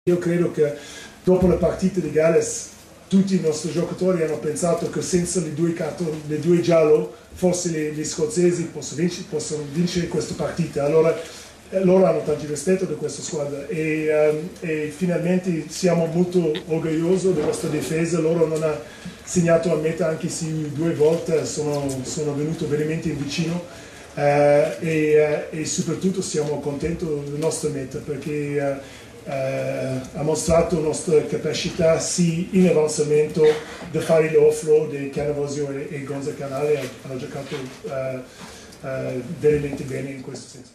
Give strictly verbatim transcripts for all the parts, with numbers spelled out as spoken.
Io credo che dopo la partita di Galles tutti i nostri giocatori hanno pensato che senza le due, cartoni, le due giallo forse gli scozzesi possono vincere, possono vincere questa partita. Allora loro hanno tanto rispetto di questa squadra e, um, e finalmente siamo molto orgogliosi della nostra difesa. Loro non hanno segnato a meta anche se due volte sono, sono venuti veramente vicino uh, e, uh, e soprattutto siamo contenti della nostra meta perché uh, Uh, ha mostrato la nostra capacità sì in avanzamento di fare l'off-road e Canavosio e, e Gonza Canale hanno giocato uh, uh, veramente bene in questo senso.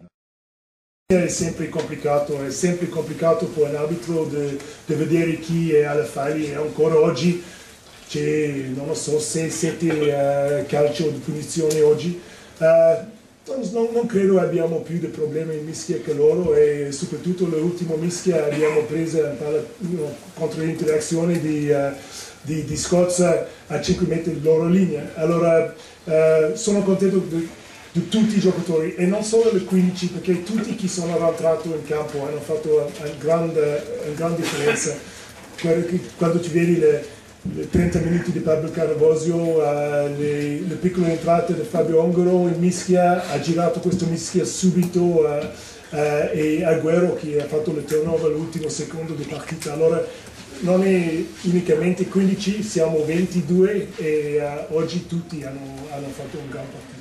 È sempre complicato, è sempre complicato per un arbitro di vedere chi è alle falle e ancora oggi c'è, non lo so, sei sette uh, calcio di punizione oggi. Uh, Non, non credo abbiamo più di problemi in mischia che loro e soprattutto l'ultima mischia abbiamo preso contro l'interazione di, uh, di, di Scozia a cinque metri di loro linea. Allora uh, sono contento di, di tutti i giocatori e non solo le quindici perché tutti chi sono entrati in campo hanno fatto una grande, una grande differenza. Quando ti vedi le le trenta minuti di Pablo Canavosio, uh, le, le piccole entrate di Fabio Ongaro in mischia, ha girato questo mischia subito uh, uh, e Agüero che ha fatto il turnover all'ultimo secondo di partita. Allora non è unicamente quindici, siamo ventidue e uh, oggi tutti hanno, hanno fatto un gran partita.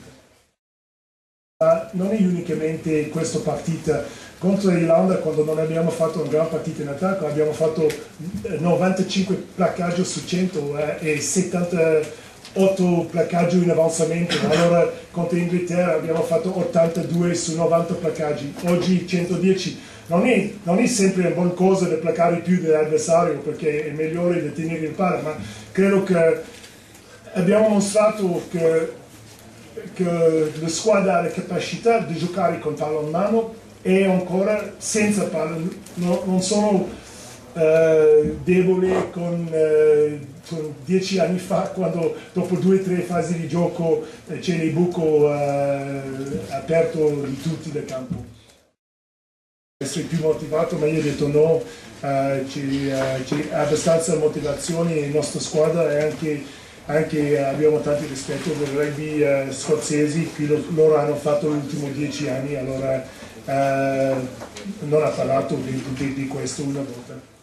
Uh, non è unicamente questa partita. Contro l'Irlanda, quando non abbiamo fatto una gran partita in attacco, abbiamo fatto novantacinque placcaggi su cento eh, e settantotto placcaggi in avanzamento. Allora contro l'Inghilterra abbiamo fatto ottantadue su novanta placcaggi, oggi centodieci. Non è, non è sempre una buona cosa di placcare più dell'avversario perché è migliore di tenere il palla, ma credo che abbiamo mostrato che, che la squadra ha la capacità di giocare con palla in mano e ancora senza palla, no, non sono eh, debole con, eh, con dieci anni fa quando dopo due o tre fasi di gioco eh, c'è il buco eh, aperto di tutti del campo. Essere più motivato, ma io ho detto no, eh, c'è abbastanza motivazione in nostra squadra e anche, anche abbiamo tanto rispetto per i rugby eh, scozzesi che lo, loro hanno fatto gli ultimi dieci anni, allora Uh, non ha parlato di, di, di questo una volta.